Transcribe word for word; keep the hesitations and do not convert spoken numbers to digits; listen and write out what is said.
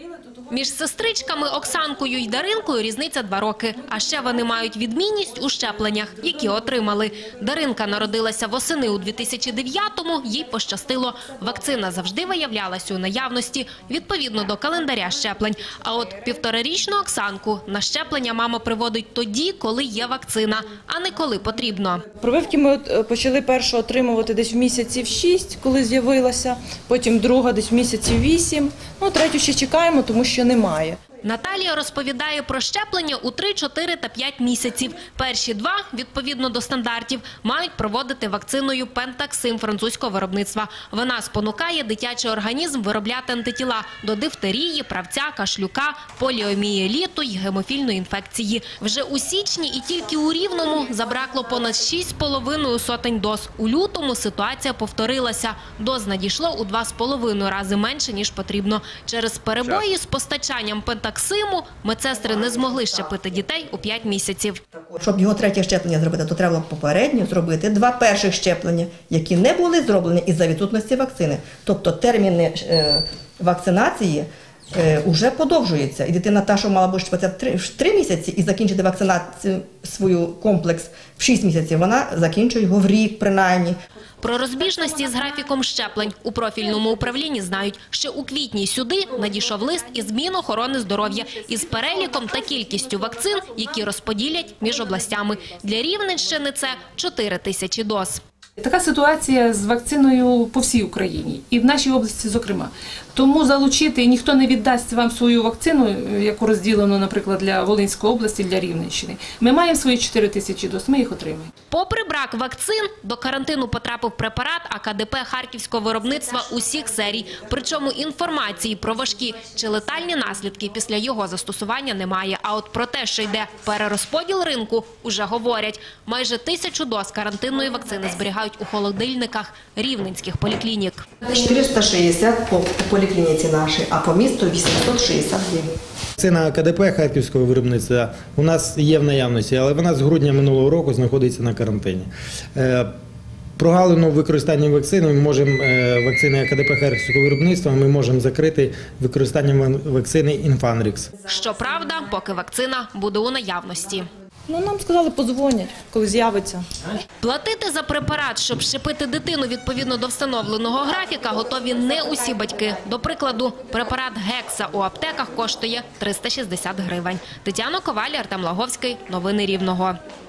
Між сестричками Оксанкою й Даринкою різниця два роки. А ще вони мають відмінність у щепленнях, які отримали. Даринка народилася восени у дві тисячі дев'ятому, їй пощастило. Вакцина завжди виявлялася у наявності, відповідно до календаря щеплень. А от півторарічну Оксанку на щеплення мама приводить тоді, коли є вакцина, а не коли потрібно. Прививки ми почали першу отримувати десь в місяців шість, коли з'явилася, потім друга десь в місяців вісім, ну третю ще чекаємо, тому що немає. Наталія розповідає про щеплення у три, чотири та п'ять місяців. Перші два, відповідно до стандартів, мають проводити вакциною Пентаксим французького виробництва. Вона спонукає дитячий організм виробляти антитіла до дифтерії, правця, кашлюка, поліомієліту й гемофільної інфекції. Вже у січні і тільки у Рівному забракло понад шість з половиною сотень доз. У лютому ситуація повторилася. Доз надійшло у два з половиною рази менше, ніж потрібно. Через перебої з постачанням Пентаксиму медсестри не змогли щепити дітей у п'ять місяців. Щоб його третє щеплення зробити, то треба попередньо зробити два перших щеплення, які не були зроблені із-за відсутності вакцини. Тобто терміни е, вакцинації вже подовжуються. І дитина та, що мала бути щепитися в три місяці і закінчити вакцинацію свою комплекс в шість місяців, вона закінчує його в рік принаймні. Про розбіжності з графіком щеплень у профільному управлінні знають, що у квітні сюди надійшов лист із Мінохорони здоров'я із переліком та кількістю вакцин, які розподілять між областями. Для Рівненщини це чотири тисячі доз. Така ситуація з вакциною по всій Україні і в нашій області, зокрема. Тому залучити, і ніхто не віддасть вам свою вакцину, яку розділено, наприклад, для Волинської області, для Рівненщини. Ми маємо свої чотири тисячі доз, ми їх отримаємо. Попри брак вакцин, до карантину потрапив препарат А Ка Де Пе харківського виробництва усіх серій. Причому інформації про важкі чи летальні наслідки після його застосування немає. А от про те, що йде перерозподіл ринку, уже говорять. Майже тисячу доз карантинної вакцини зберігають у холодильниках рівненських поліклінік. чотириста шістдесят по поліклініці нашій, а по місту вісімсот шістдесят дві. Вакцина А Ка Де Пе харківського виробництва у нас є в наявності, але вона з грудня минулого року знаходиться на карантині. Прогалину в використанні вакцини ми можемо, вакцини А Ка Де Пе харківського виробництва ми можемо закрити використанням вакцини Інфанрікс. Щоправда, поки вакцина буде у наявності. Ну, нам сказали, подзвонять, коли з'явиться. Платити за препарат, щоб щепити дитину відповідно до встановленого графіка, готові не усі батьки. До прикладу, препарат Гекса у аптеках коштує триста шістдесят гривень. Тетяна Коваль, Артем Лаговський. Новини Рівного.